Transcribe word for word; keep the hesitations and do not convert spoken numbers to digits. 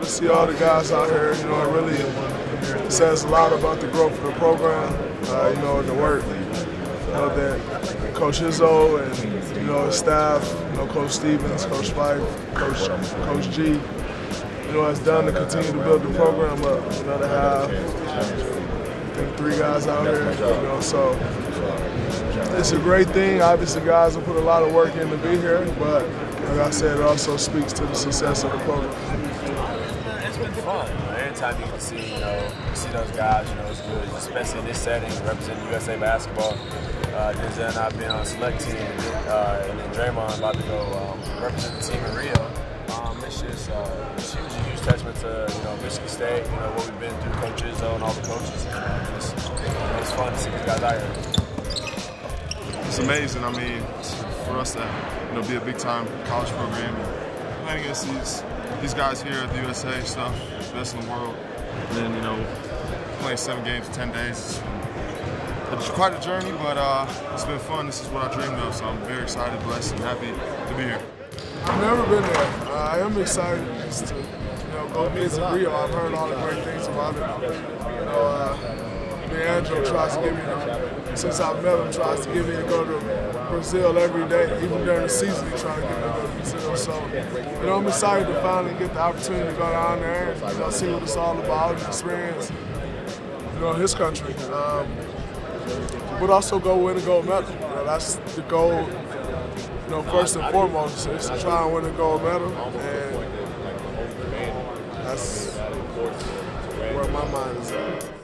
see all the guys out here, you know, it really says a lot about the growth of the program, uh, you know, the work, you know, that Coach Izzo and, you know, his staff, you know, Coach Stevens, Coach Fife, Coach, Coach G, you know, has done to continue to build the program up. You know, they have, I think, three guys out here, you know, so it's a great thing. Obviously, guys have put a lot of work in to be here, but like I said, it also speaks to the success of the program. It's been fun. You know, every time you can see, you know, see those guys, you know, it's good, especially in this setting, representing U S A basketball. Uh, Denzel and I have been on a select team, uh, and then Draymond about to go um, represent the team in Rio. Um, it's just uh, it's huge, a huge testament to, you know, Michigan State, you know, what we've been through, Coach Izzo and all the coaches. And, uh, it's, you know, it's fun to see these guys out here. It's amazing. I mean, for us to, you know, be a big-time college program and playing against these these guys here at the U S A stuff, best in the world, and then, you know, playing seven games in ten days. It's quite a journey, but uh, it's been fun. This is what I dreamed of, so I'm very excited, blessed, and happy to be here. I've never been there. Uh, I am excited just to, you know, go visit Rio. I've heard all the great things about it. You know, uh, me and Andrew tries to get me, you know, since I've met him, tries to get me to go to Brazil every day. Even during the season, he's trying to get me to go to Brazil. So, you know, I'm excited to finally get the opportunity to go down there and, you know, see what it's all about and experience, you know, his country. Um, but also go win a gold medal. You know, that's the goal. You know, first and foremost, is to try and win a gold medal, and that's where my mind is at.